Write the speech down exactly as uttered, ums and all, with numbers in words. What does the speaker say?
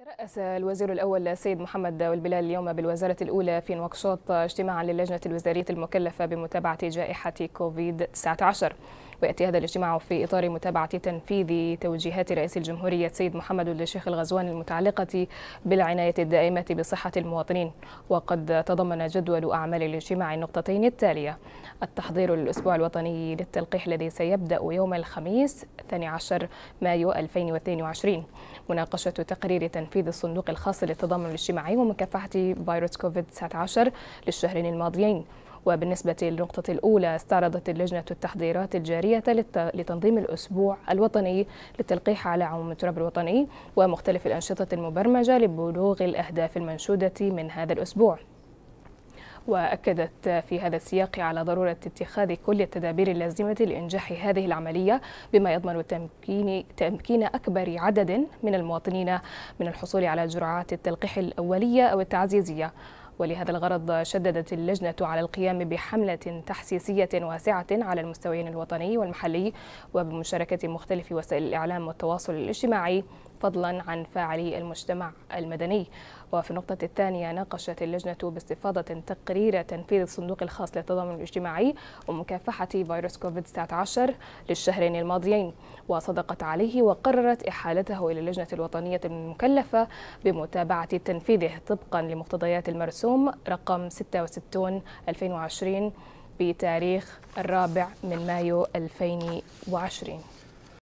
ترأس الوزير الأول السيد محمد والبلال اليوم بالوزارة الأولى في نواكشوط اجتماعا للجنة الوزارية المكلفة بمتابعة جائحة كوفيد تسعة عشر. ويأتي هذا الاجتماع في إطار متابعة تنفيذ توجيهات رئيس الجمهورية السيد محمد ولد الشيخ الغزواني المتعلقة بالعناية الدائمة بصحة المواطنين. وقد تضمن جدول أعمال الاجتماع النقطتين التالية: التحضير للأسبوع الوطني للتلقيح الذي سيبدأ يوم الخميس الثاني عشر مايو ألفين واثنين وعشرين، مناقشة تقرير تنفيذ الصندوق الخاص للتضامن الاجتماعي ومكافحة فيروس كوفيد تسعة عشر للشهرين الماضيين. وبالنسبة للنقطة الأولى، استعرضت اللجنة التحضيرات الجارية لتنظيم الأسبوع الوطني للتلقيح على عموم التراب الوطني ومختلف الأنشطة المبرمجة لبلوغ الأهداف المنشودة من هذا الأسبوع. وأكدت في هذا السياق على ضرورة اتخاذ كل التدابير اللازمة لإنجاح هذه العملية بما يضمن تمكين تمكين أكبر عدد من المواطنين من الحصول على جرعات التلقيح الأولية أو التعزيزية. ولهذا الغرض شددت اللجنة على القيام بحملة تحسيسية واسعة على المستويين الوطني والمحلي وبمشاركة مختلف وسائل الإعلام والتواصل الاجتماعي فضلا عن فاعلي المجتمع المدني. وفي النقطة الثانية، ناقشت اللجنة باستفاضة تقرير تنفيذ الصندوق الخاص للتضامن الاجتماعي ومكافحة فيروس كوفيد تسعة عشر للشهرين الماضيين، وصدقت عليه وقررت إحالته إلى اللجنة الوطنية المكلفة بمتابعة تنفيذه طبقا لمقتضيات المرسوم رقم ستة وستين ألفين وعشرين بتاريخ الرابع من مايو ألفين وعشرين.